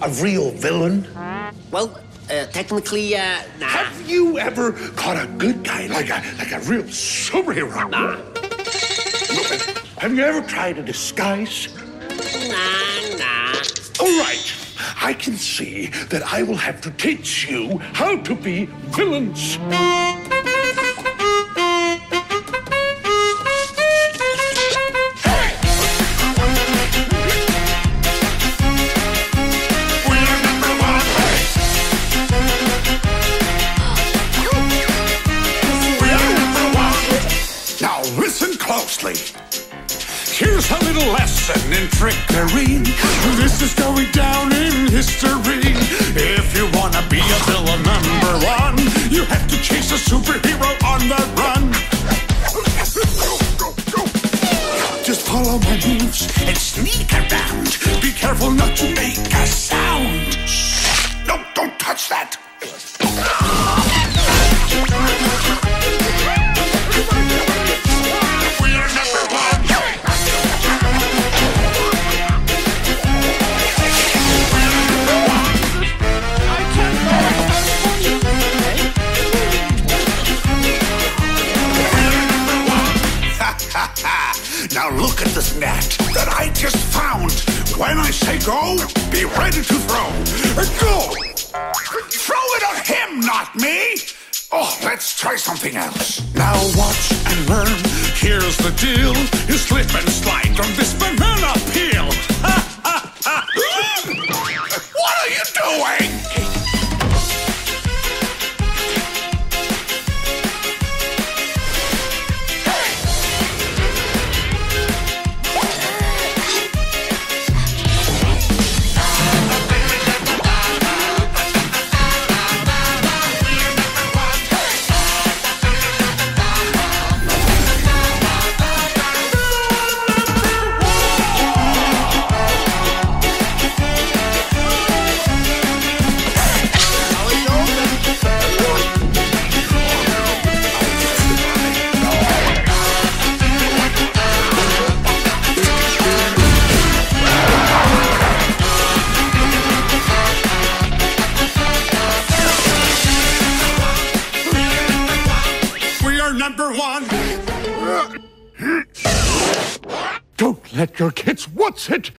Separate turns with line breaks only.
a real villain?
Well, technically, nah.
Have you ever caught a good guy like a real superhero?
Nah.
Have you ever tried a disguise?
Nah.
All right. I can see that I will have to teach you how to be villains. Closely. Here's a little lesson in trickery. This is going down in history. If you wanna be a villain #1, you have to chase a superhero on the run. Just follow my moves and sneak around. Be careful not to make a sound. No, don't touch that. Now look at this net that I just found. When I say go, be ready to throw. Go! Throw it at him, not me! Oh, let's try something else. Now watch and learn. Here's the deal. You slip and slide on this banana peel. What are you doing? #1. Don't let your kids what's it